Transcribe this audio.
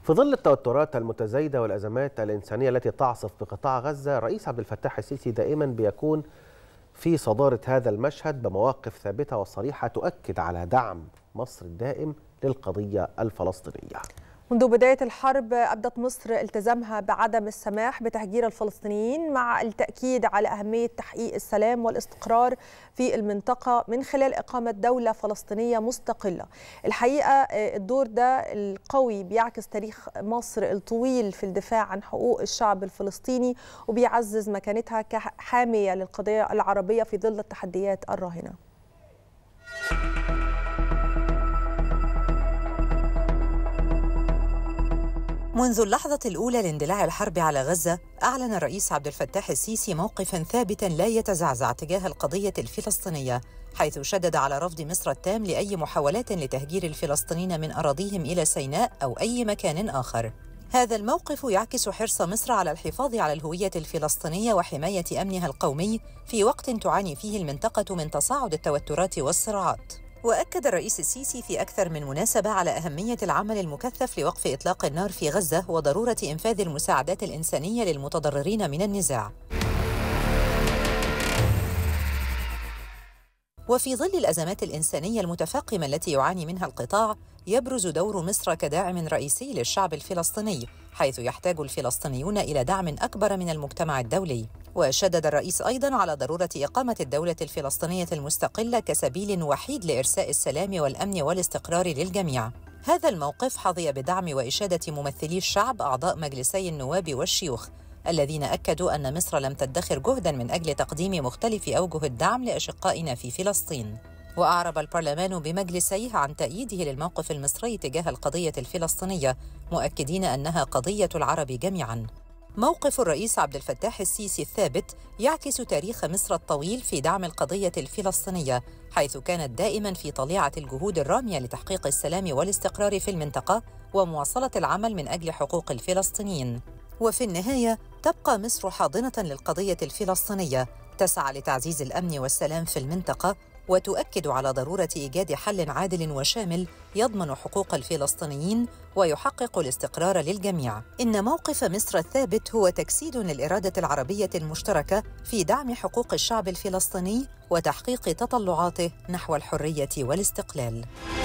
في ظل التوترات المتزايدة والأزمات الإنسانية التي تعصف بقطاع غزة، الرئيس عبد الفتاح السيسي دائما بيكون في صدارة هذا المشهد بمواقف ثابتة وصريحة تؤكد على دعم مصر الدائم للقضية الفلسطينية. منذ بداية الحرب أبدت مصر التزامها بعدم السماح بتهجير الفلسطينيين، مع التأكيد على أهمية تحقيق السلام والاستقرار في المنطقة من خلال إقامة دولة فلسطينية مستقلة. الحقيقة الدور ده القوي بيعكس تاريخ مصر الطويل في الدفاع عن حقوق الشعب الفلسطيني، وبيعزز مكانتها كحامية للقضية العربية في ظل التحديات الراهنة. منذ اللحظة الأولى لاندلاع الحرب على غزة، أعلن الرئيس عبد الفتاح السيسي موقفاً ثابتاً لا يتزعزع تجاه القضية الفلسطينية، حيث شدد على رفض مصر التام لأي محاولات لتهجير الفلسطينيين من أراضيهم إلى سيناء أو أي مكان آخر. هذا الموقف يعكس حرص مصر على الحفاظ على الهوية الفلسطينية وحماية أمنها القومي في وقت تعاني فيه المنطقة من تصاعد التوترات والصراعات. وأكد الرئيس السيسي في أكثر من مناسبة على أهمية العمل المكثف لوقف إطلاق النار في غزة وضرورة إنفاذ المساعدات الإنسانية للمتضررين من النزاع. وفي ظل الأزمات الإنسانية المتفاقمة التي يعاني منها القطاع، يبرز دور مصر كداعم رئيسي للشعب الفلسطيني، حيث يحتاج الفلسطينيون إلى دعم أكبر من المجتمع الدولي. وشدد الرئيس أيضاً على ضرورة إقامة الدولة الفلسطينية المستقلة كسبيل وحيد لإرساء السلام والأمن والاستقرار للجميع. هذا الموقف حظي بدعم وإشادة ممثلي الشعب أعضاء مجلسي النواب والشيوخ، الذين أكدوا أن مصر لم تدخر جهداً من أجل تقديم مختلف أوجه الدعم لأشقائنا في فلسطين. وأعرب البرلمان بمجلسيه عن تأييده للموقف المصري تجاه القضية الفلسطينية، مؤكدين أنها قضية العرب جميعاً. موقف الرئيس عبد الفتاح السيسي الثابت يعكس تاريخ مصر الطويل في دعم القضية الفلسطينية، حيث كانت دائماً في طليعة الجهود الرامية لتحقيق السلام والاستقرار في المنطقة ومواصلة العمل من أجل حقوق الفلسطينيين. وفي النهاية تبقى مصر حاضنة للقضية الفلسطينية، تسعى لتعزيز الأمن والسلام في المنطقة، وتؤكد على ضرورة إيجاد حل عادل وشامل يضمن حقوق الفلسطينيين ويحقق الاستقرار للجميع. إن موقف مصر الثابت هو تجسيد للإرادة العربية المشتركة في دعم حقوق الشعب الفلسطيني وتحقيق تطلعاته نحو الحرية والاستقلال.